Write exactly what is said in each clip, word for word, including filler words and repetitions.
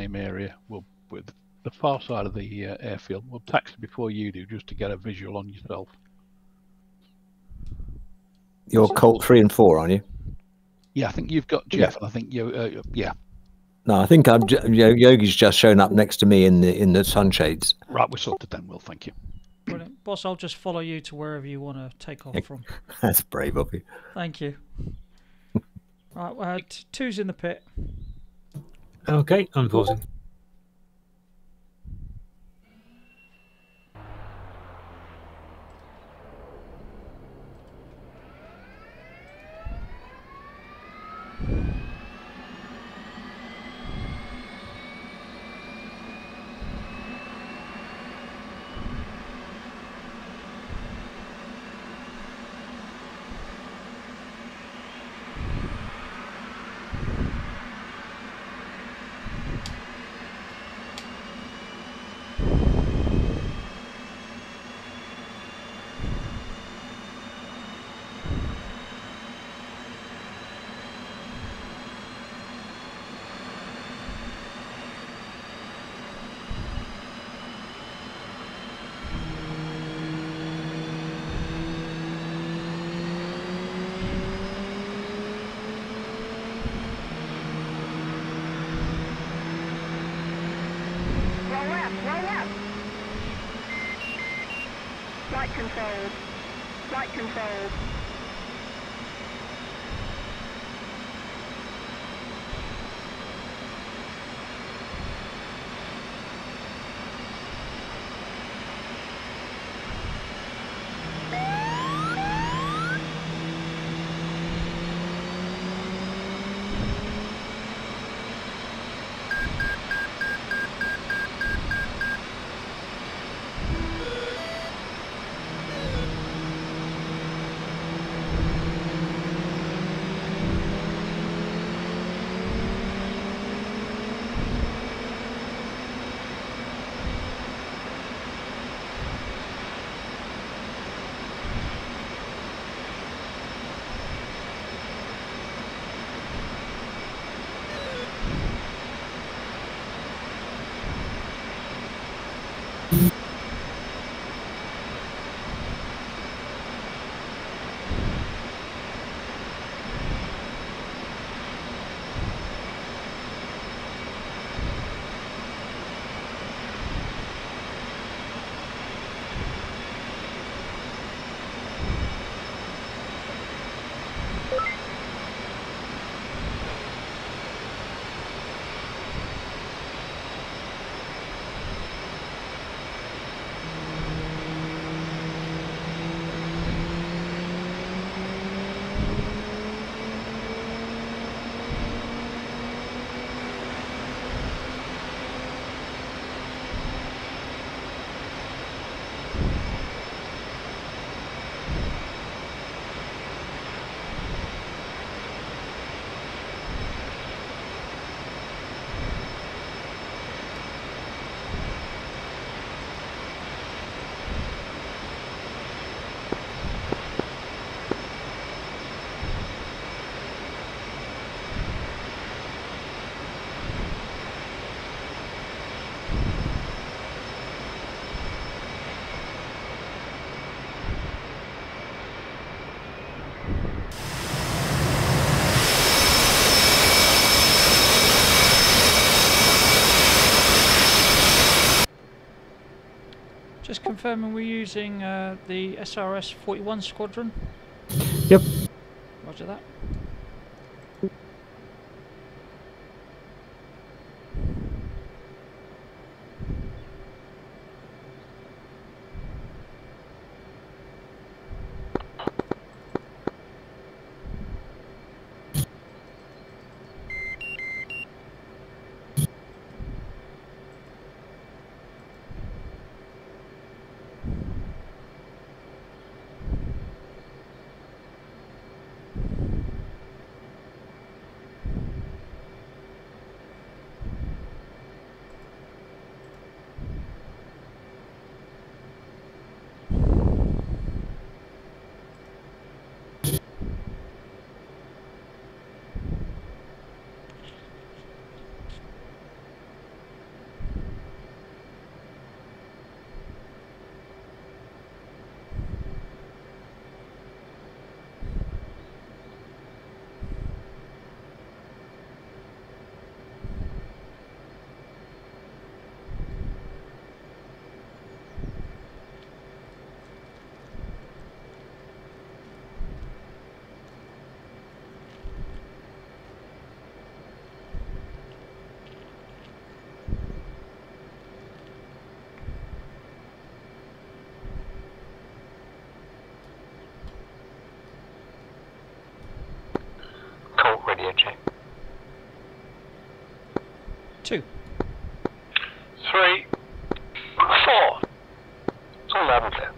same area. We'll with the far side of the uh, airfield. We'll taxi before you do, just to get a visual on yourself. You're Colt three and four, aren't you? Yeah, I think you've got Jeff. Yeah. And I think you. Uh, yeah. No, I think I'm. Yogi's just shown up next to me in the in the sunshades. Right, we're sorted then. Will, thank you. Brilliant, boss. I'll just follow you to wherever you want to take off yeah, from. That's brave of you. Thank you. Right, uh, two's in the pit. Okay, I'm pausing. controls. Flight controls. Just confirming we're using uh, the S R S forty-one squadron. Yep. Roger that. three, four. It's all loud and clear.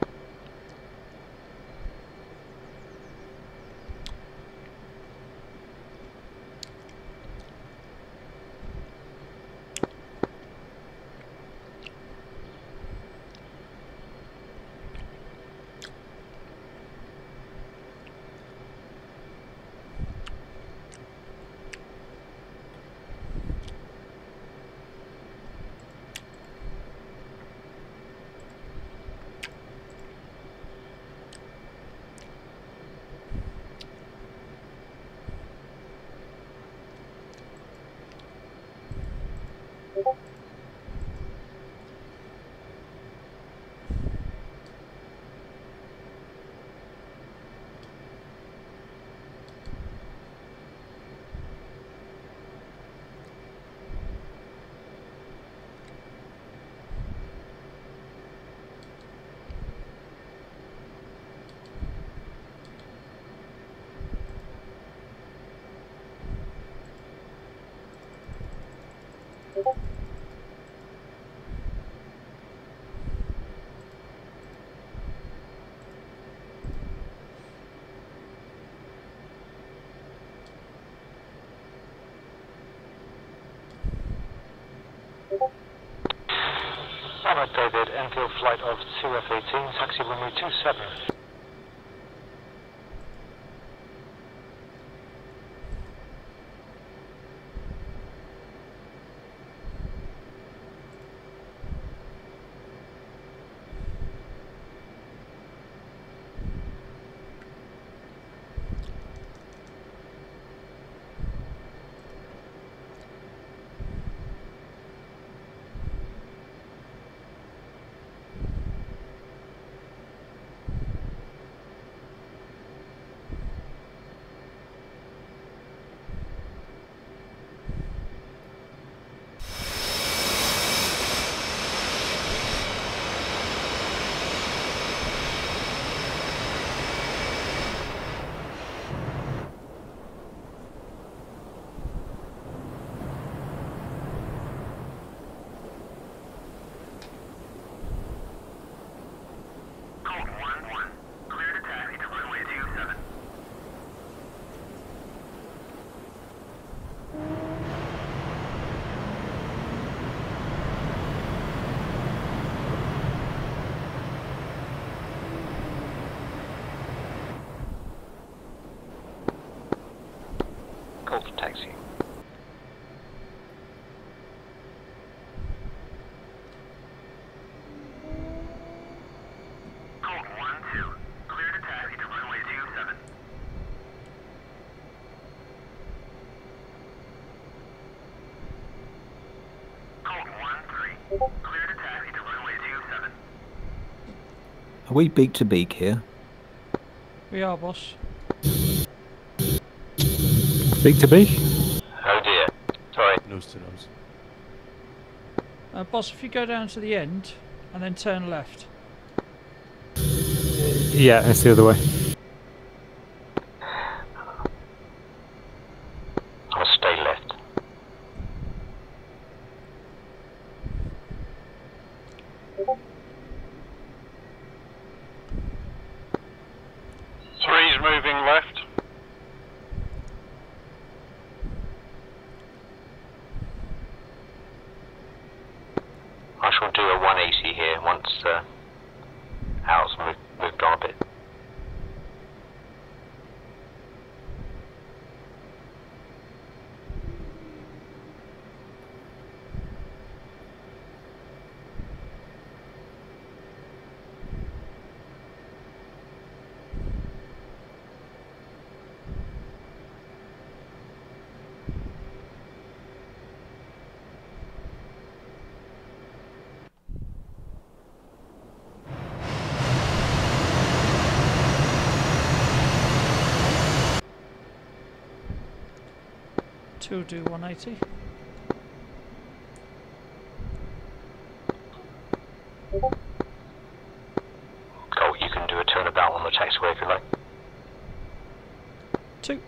Alright, David, Enfield flight of two F eighteen, taxi runway two seven. Call for taxi. Call one two. Clear to taxi to runway two seven. Call one three. Clear to taxi to runway two seven. Are we beak to beak here? We are, boss. Beak to beak. Oh dear. Sorry. Nose to nose. Uh, boss, if you go down to the end and then turn left. Yeah, it's the other way. I'll stay left. Three's moving left. I shall do a one eighty here once uh, Al's moved, moved on a bit. Two do one eighty. Colt, you can do a turnabout on the taxiway if you like. Two.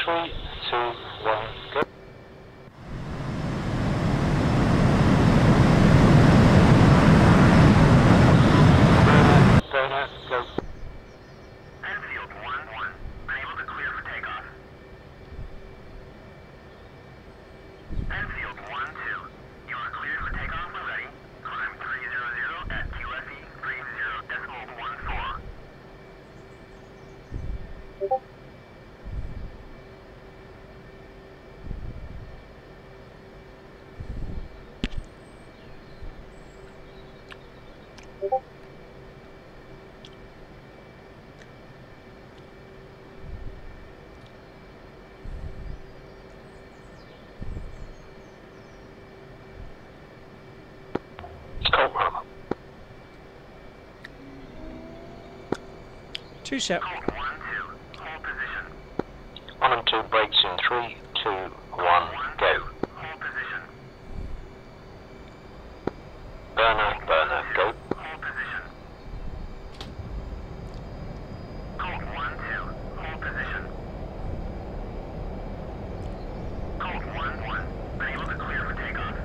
Three, two, one, go. Burner, go. Enfield one one, unable to clear for takeoff. Enfield one two, you are cleared for takeoff when ready. Climb three hundred at Q F E three zero decimal one four. Colt Rama. Two set. Colt one two, hold position. One and two brakes in three, two, one, go. Hold position. Burner, burner, go. Hold position. Colt one two, hold position. Colt one one, unable to clear for takeoff.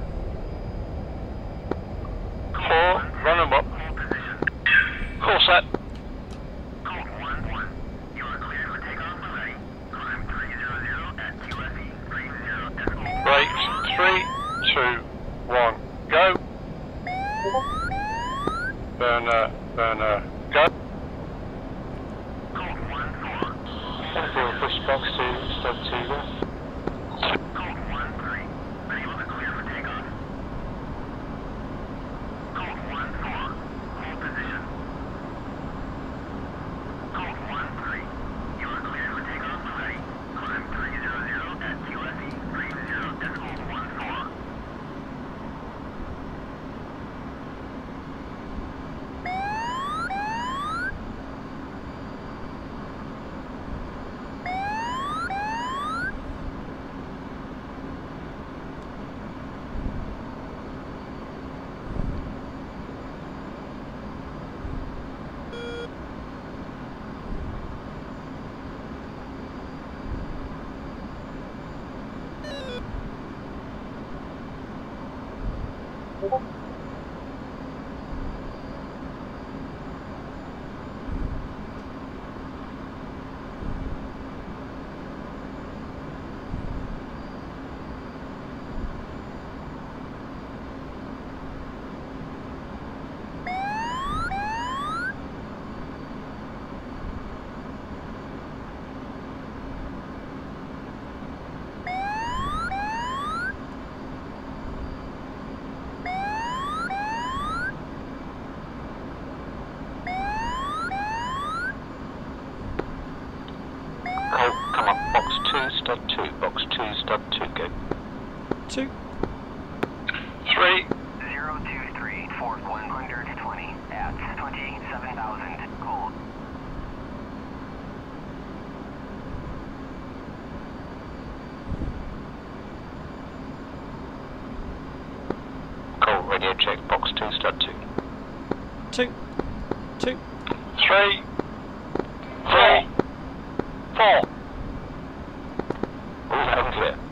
Four, run them up. Hold position. Full set. Colt one one, you are cleared for takeoff when ready. Climb three hundred at Q F E three zero decimal. Brakes, three, two, one, go. Burner, burner, go. Colt one four, Enfield push box two, stop two, go. Colt one three, unable to clear for takeoff. Colt one four, hold position. Colt one three, you are cleared for takeoff when ready. Climb three hundred at Q F E three zero decimal one four. Colt, come up, box two, stud two, box two, stud two, go. Two. Three, Zero two three for one hundred twenty at twenty seven thousand. Hold. Colt, radio check, box two, stud two. Two. Two. Three, three, four. All loud and clear.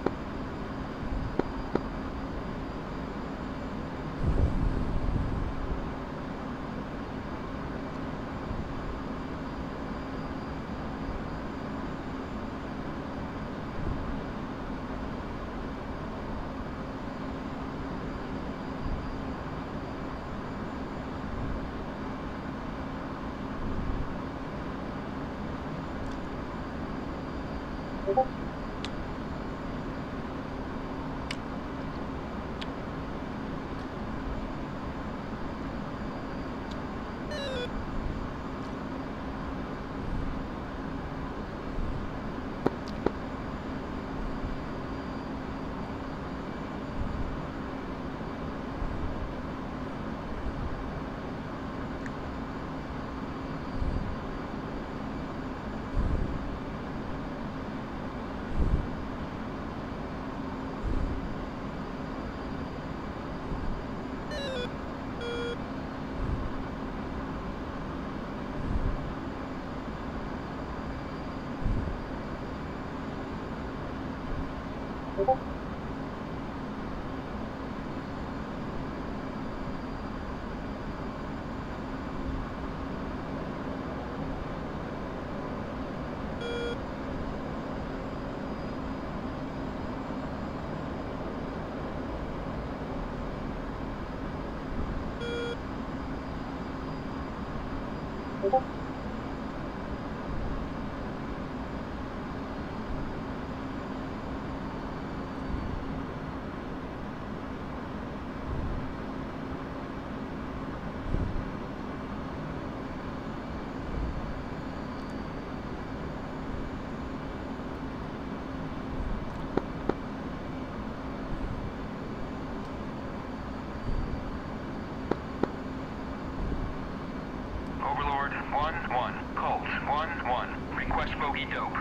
Overlord one one, Colt one one, request bogey dope.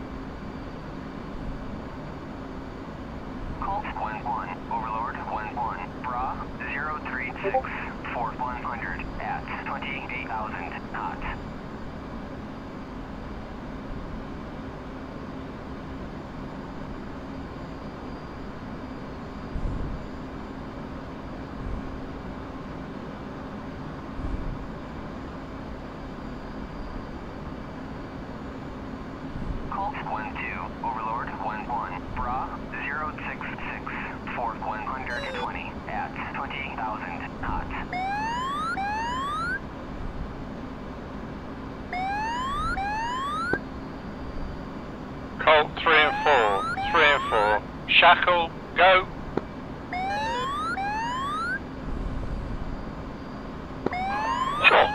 Colt one one, Overlord one one, Bra zero three six four one hundred at twenty-eight thousand knots. Colt one two, Overlord one one, Bra zero six six four one hundred twenty at twenty thousand knots. Colt three and four, three and four. Shackle, go. Sure.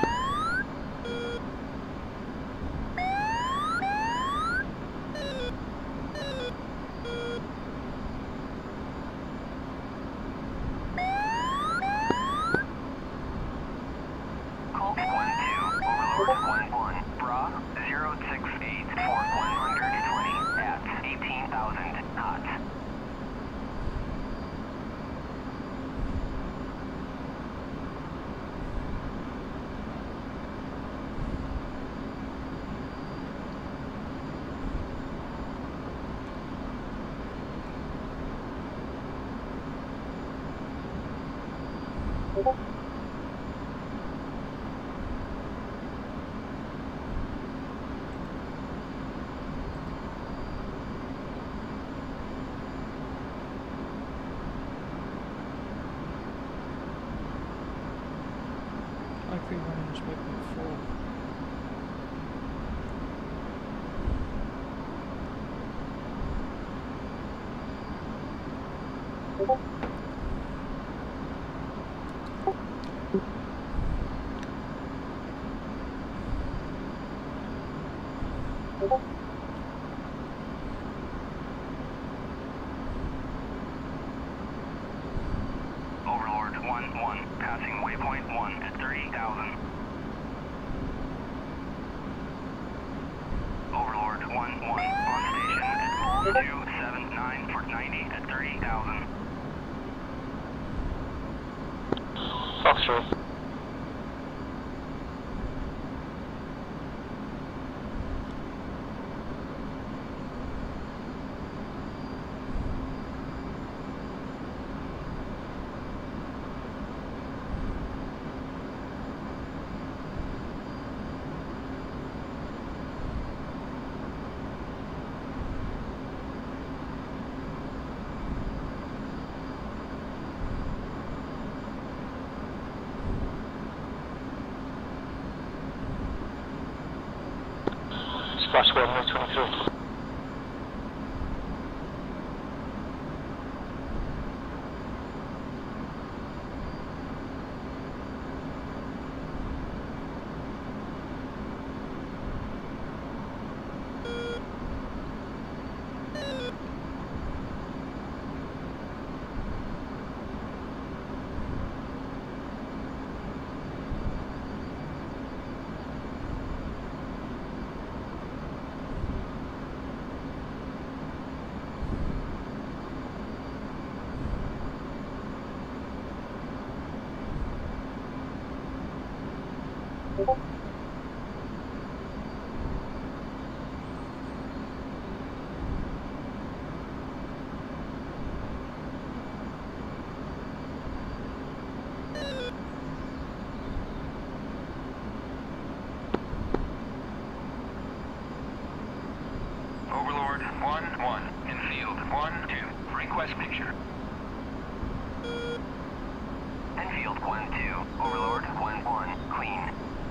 Colt one two, Overlord one one, Bra zero six eight four one hundred twenty at eighteen thousand knots. I've been running this weapon before. Overlord one one, passing waypoint one at thirty thousand. Overlord one one, on station at two seven nine for ninety at thirty thousand. Foxtrot. Splash one, one twenty-three. request picture. Enfield one two, Overlord one one, clean.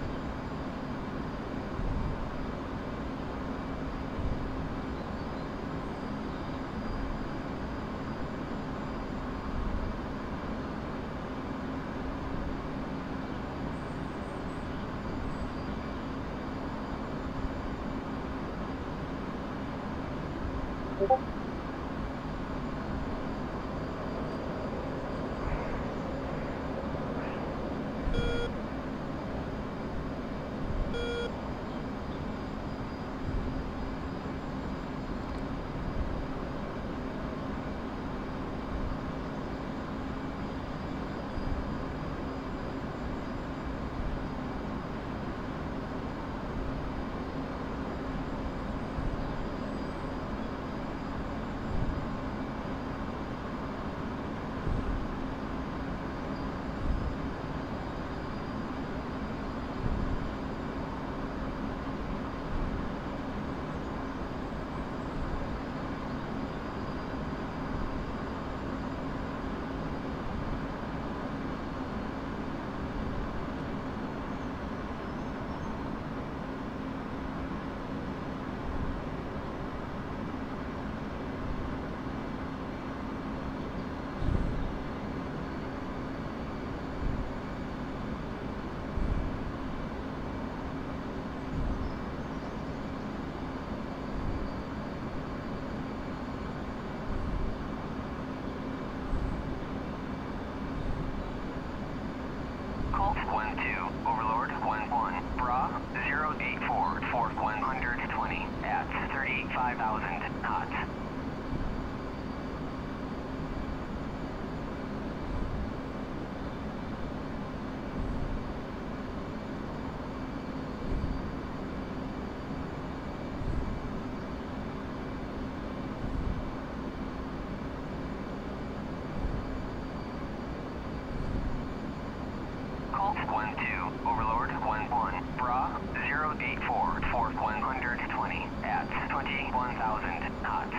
Colt one two, Overlord one one, Bra zero eight four, Fort one twenty, at thirty-five thousand knots. Colt one two, Overlord one one, Bra zero eight four, Fort one twenty, at twenty-one thousand knots.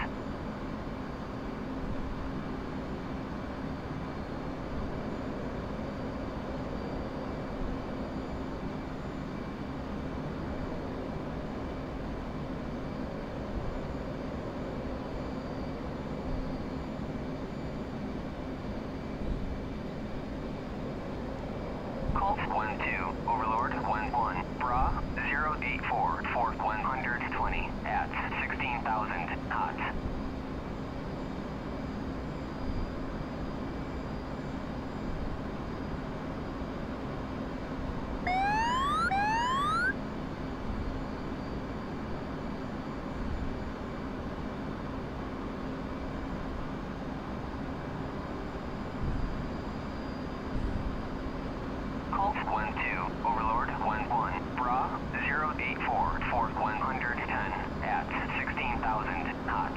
Colt one two, Overlord one one, Bra zero eight four, Fort one twenty, at sixteen thousand knots. Colt one two, Overlord one one, Bra zero eight four, Fort one ten, at sixteen thousand knots.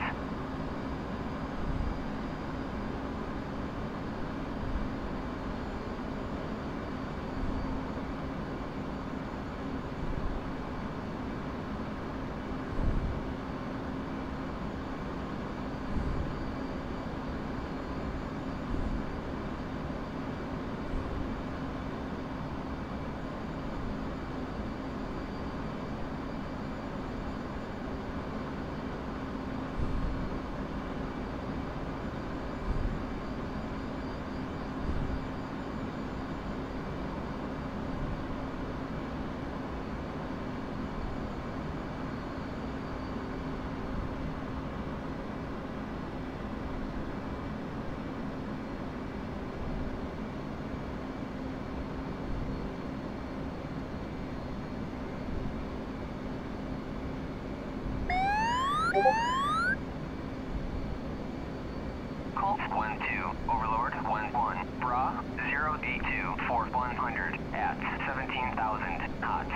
Colt one two, Overlord one one, Bra zero eight two, Fort one hundred, at seventeen thousand knots.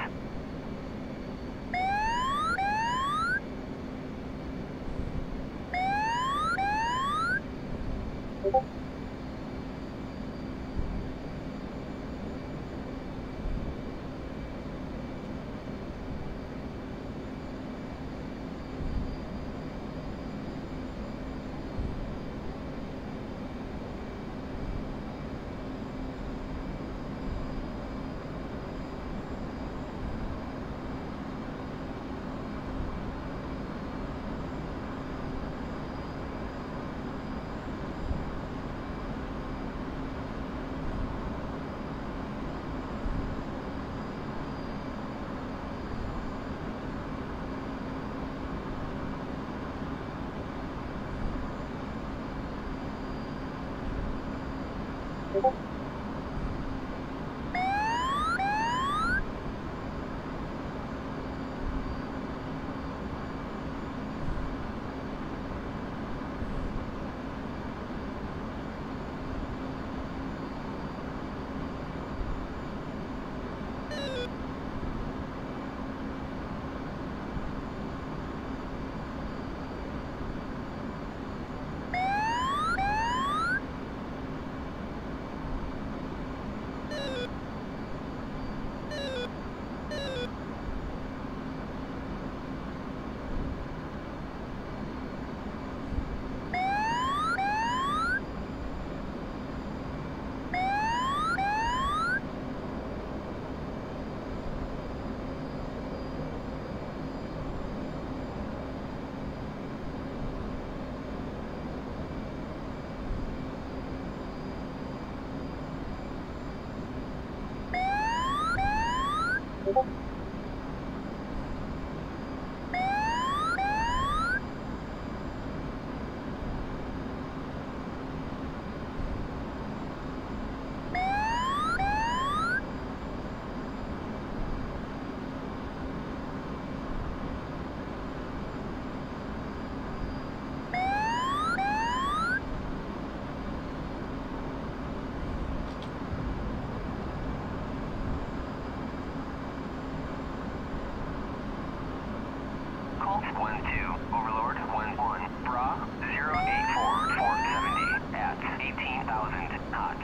Colt one two, Overlord one one, Bra zero eight four, four seventy at eighteen thousand knots.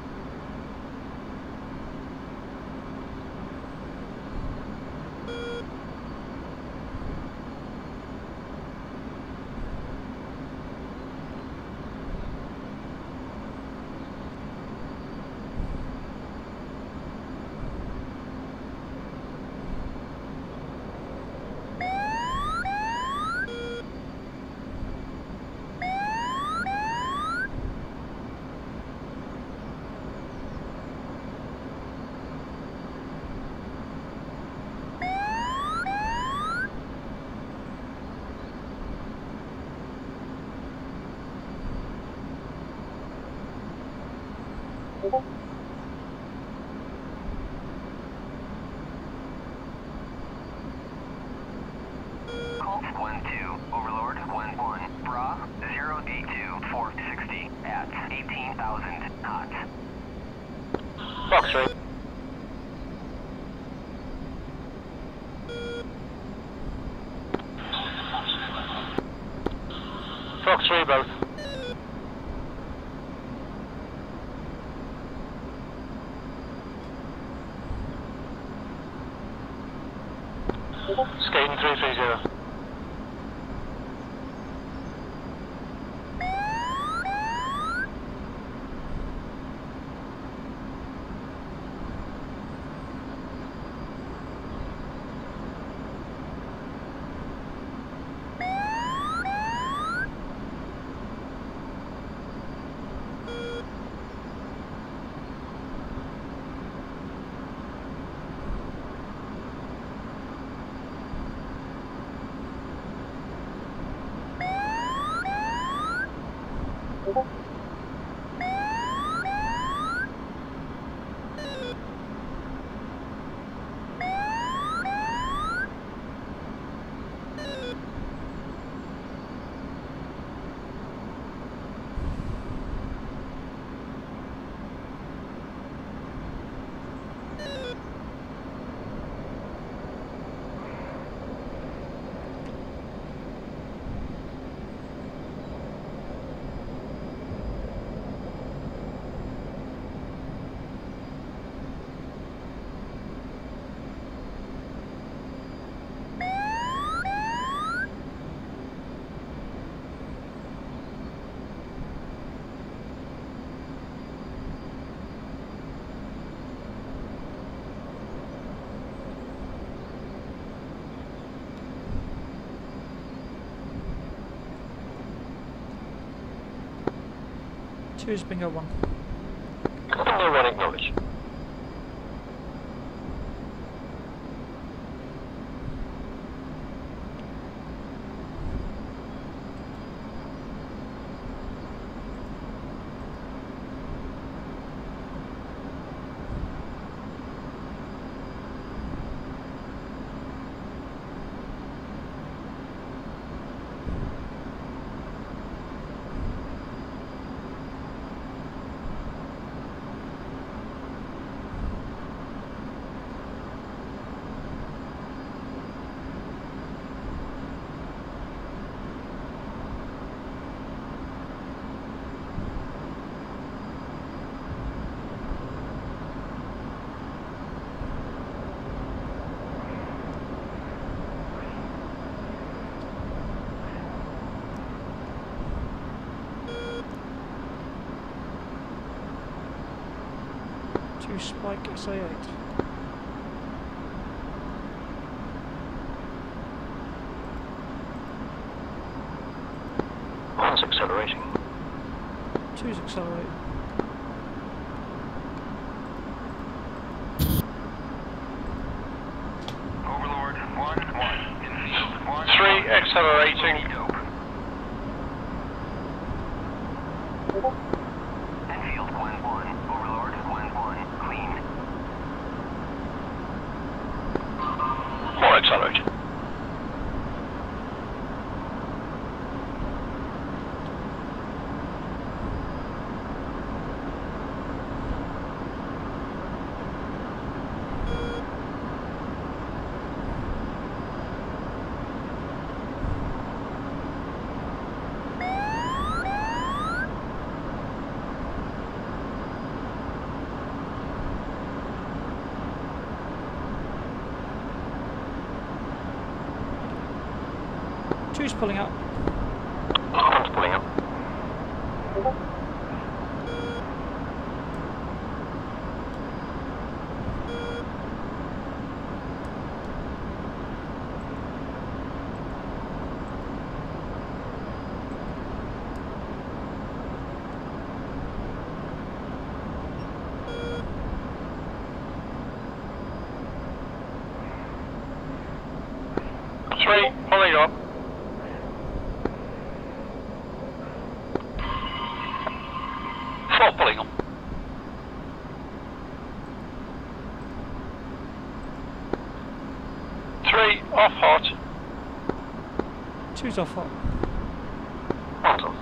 Colt one two, Overlord one one, Bra zero eight two, four sixty at eighteen thousand knots. Fox three. Fox three both. Skating three three zero. Two is bingo one. Bingo one acknowledge. Two Spike S A eight. One's accelerating. Two's accelerating. Overlord, one, one. Infield, one. Three accelerating. Dope. Enfield, one, one. Overlord, one, one. Clean. More accelerating. Two's pulling up. One's pulling up. Three pulling up. Four pulling up. Three off hot. Two's off hot. One's off.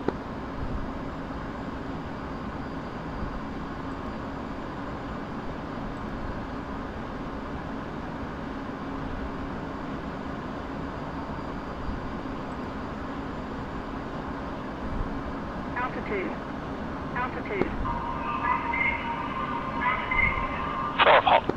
Altitude. Altitude. Four off hot.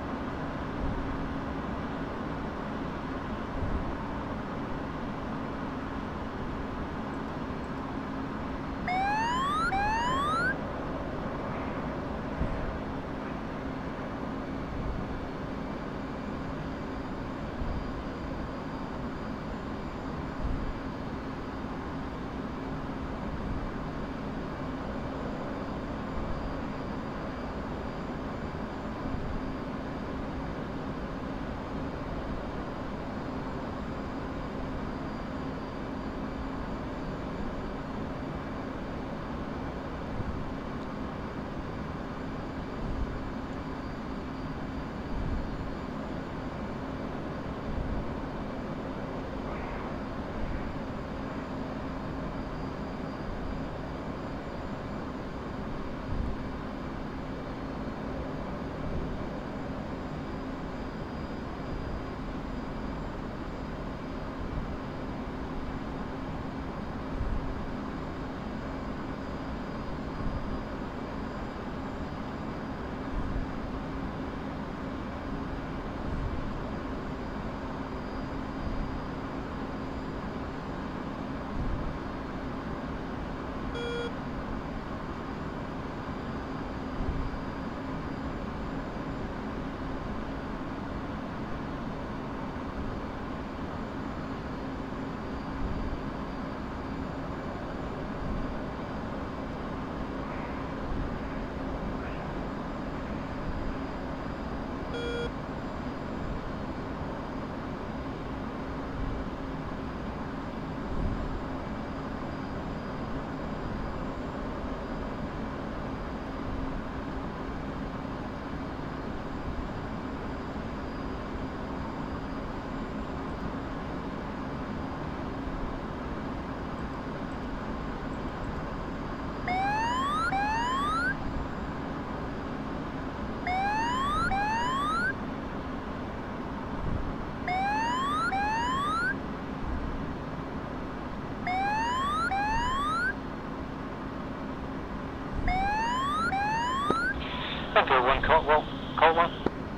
Enfield one, Colt, well, Colt one.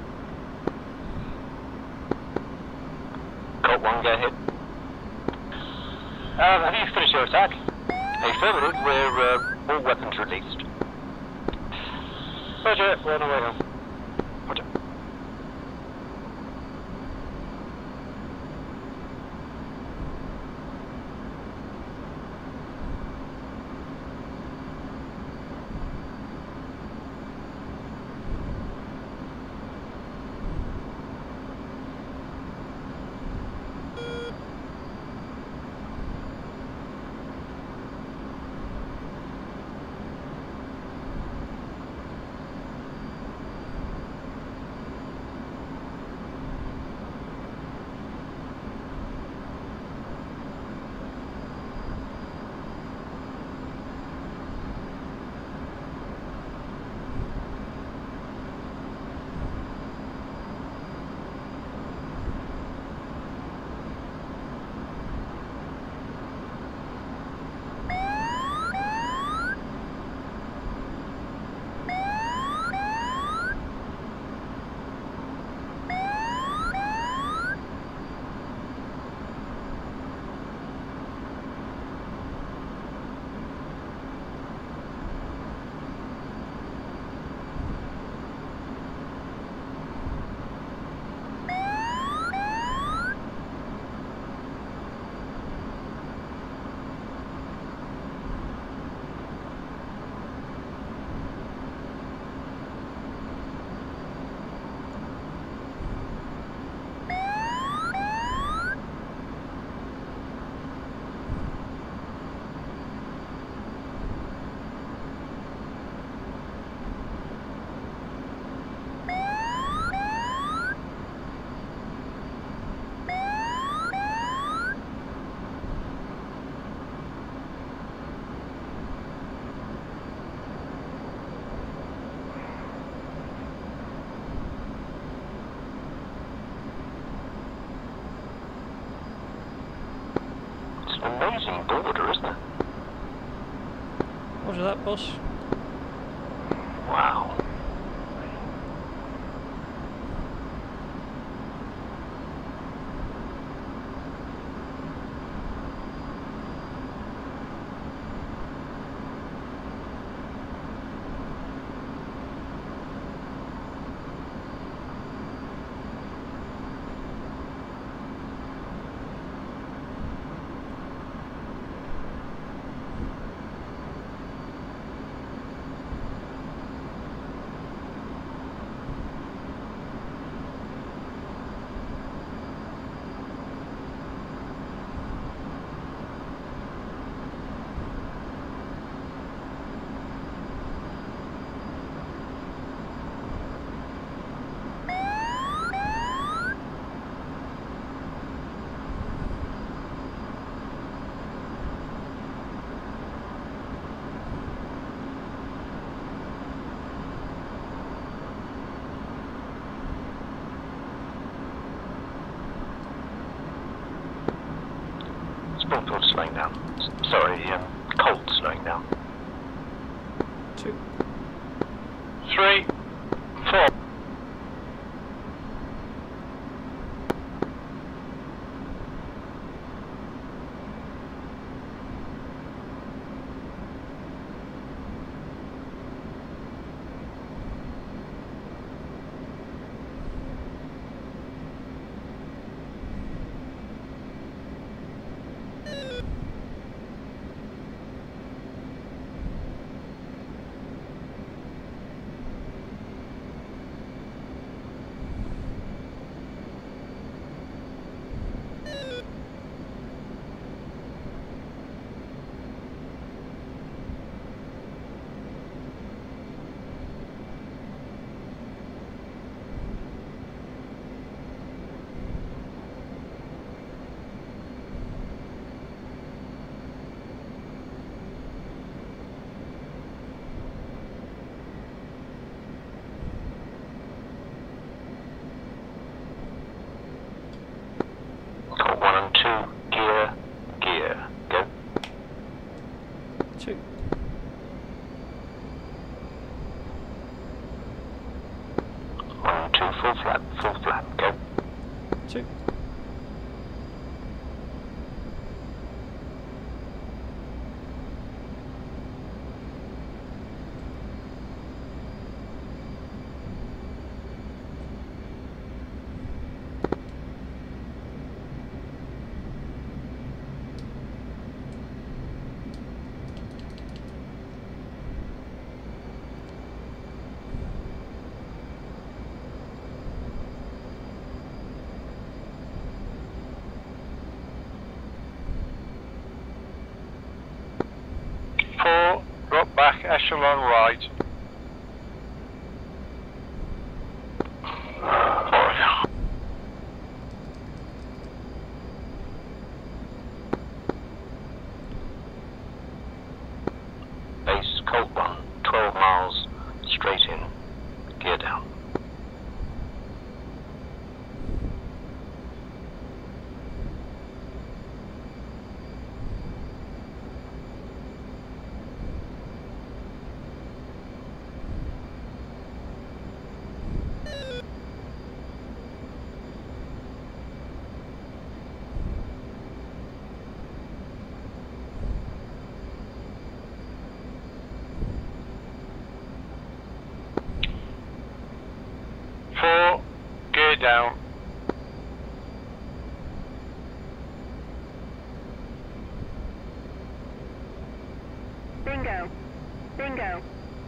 Colt one, go ahead. Um, have you finished your attack? Affirmative, we're uh, all weapons released. Roger, we're on our way home. Roger. Amazing border, isn't it? Roger that, boss. Wow. Springfield slowing down. S sorry, um, Colt slowing down. Two. Three, four. Two. One, two, full flat, full flat, go. Two. echelon right. Base Colt one, twelve miles straight in, gear down. Four, gear down. Bingo. Bingo.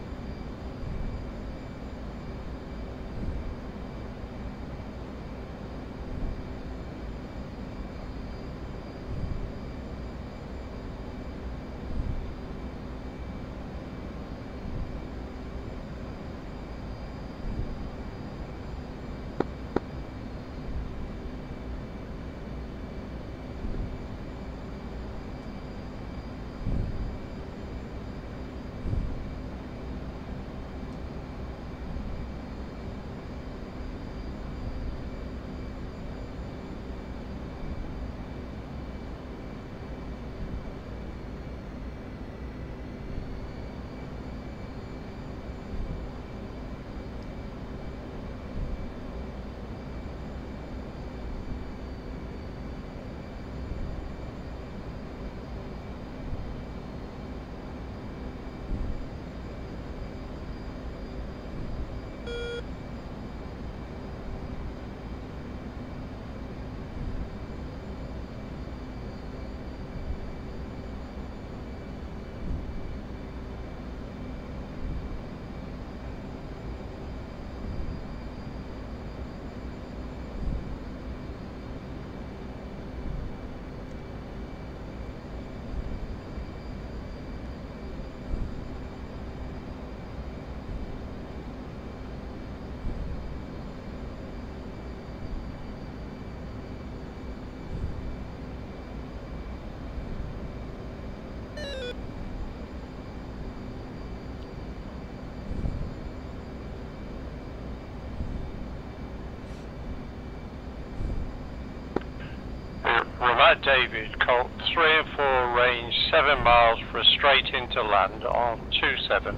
Ramat David, Colt three and four range seven miles for a straight into land on two seven.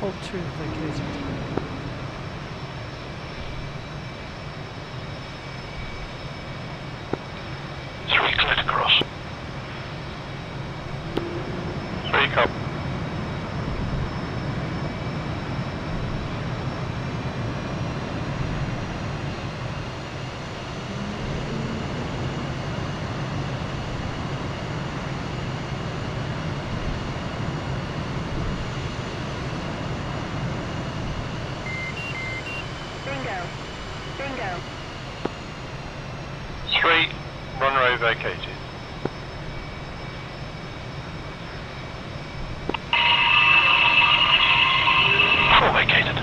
Port two vacated. Three cleared across. Three cop. Bingo. Bingo. Three, runway vacated. Four vacated.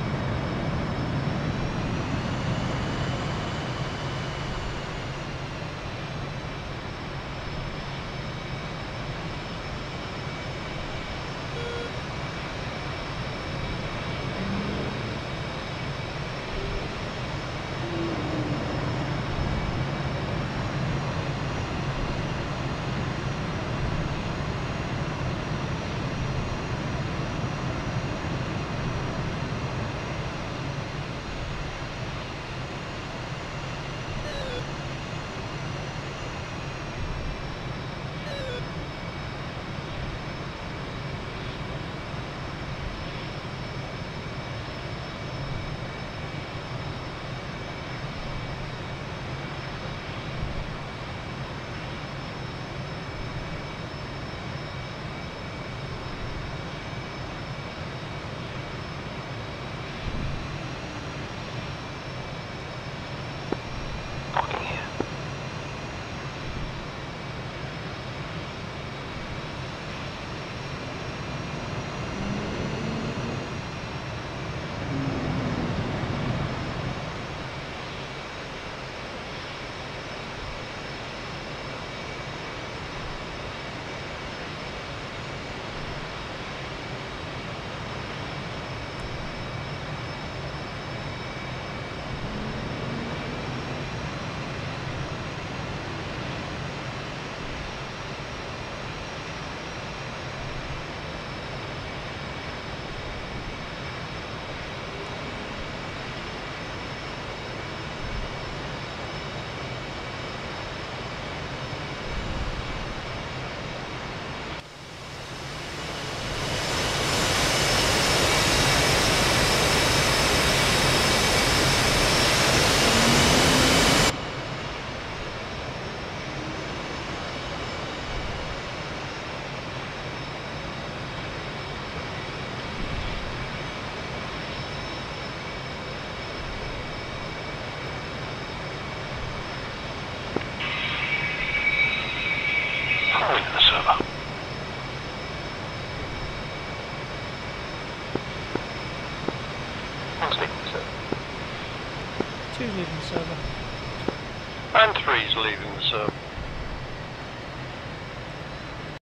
Docking here. Following the server. One's leaving the server. Two leaving the server. And three's leaving the server.